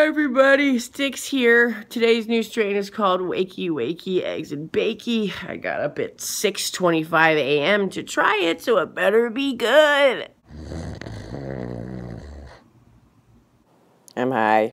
Hi everybody, Styx here. Today's new strain is called Wakey, Eggs and Bakey. I got up at 6:25 a.m. to try it, so it better be good. I'm high.